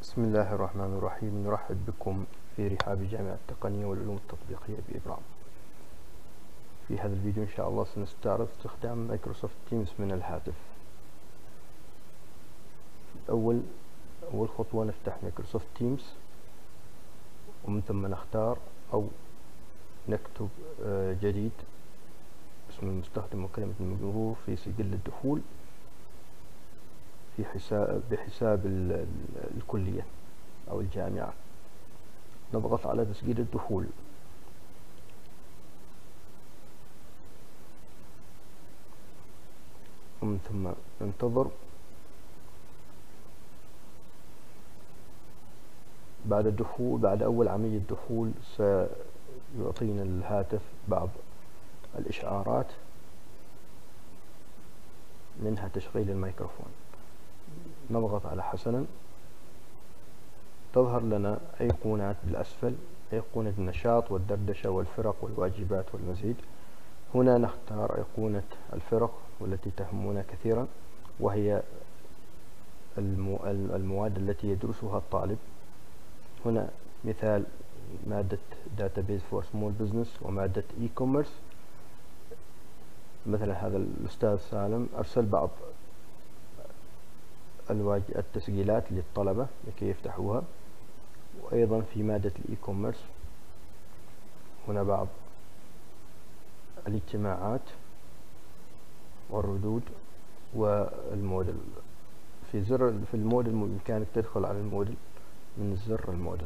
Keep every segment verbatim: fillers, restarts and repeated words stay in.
بسم الله الرحمن الرحيم. نرحب بكم في رحاب الجامعة التقنية والعلوم التطبيقية بإبرام. في هذا الفيديو إن شاء الله سنستعرض استخدام مايكروسوفت تيمز من الهاتف. أول أول خطوة نفتح مايكروسوفت تيمز، ومن ثم نختار أو نكتب جديد اسم المستخدم وكلمة المرور في سجل الدخول في حساب بحساب الكلية أو الجامعة. نضغط على تسجيل الدخول، ومن ثم ننتظر. بعد الدخول بعد أول عملية دخول سيعطينا الهاتف بعض الإشعارات، منها تشغيل الميكروفون. نضغط على حسنا، تظهر لنا أيقونات بالأسفل، أيقونة النشاط والدردشة والفرق والواجبات والمزيد. هنا نختار أيقونة الفرق والتي تهمنا كثيرا، وهي المواد التي يدرسها الطالب. هنا مثال مادة Database for Small Business ومادة E-Commerce. مثلا هذا الأستاذ سالم أرسل بعض التسجيلات للطلبة لكي يفتحوها، وأيضا في مادة الإي-كوميرس هنا بعض الاجتماعات والردود والموديل. في زر في الموديل بإمكانك تدخل على الموديل من زر الموديل.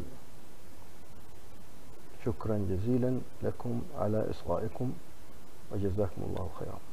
شكرا جزيلا لكم على إصغائكم، وجزاكم الله خيرا.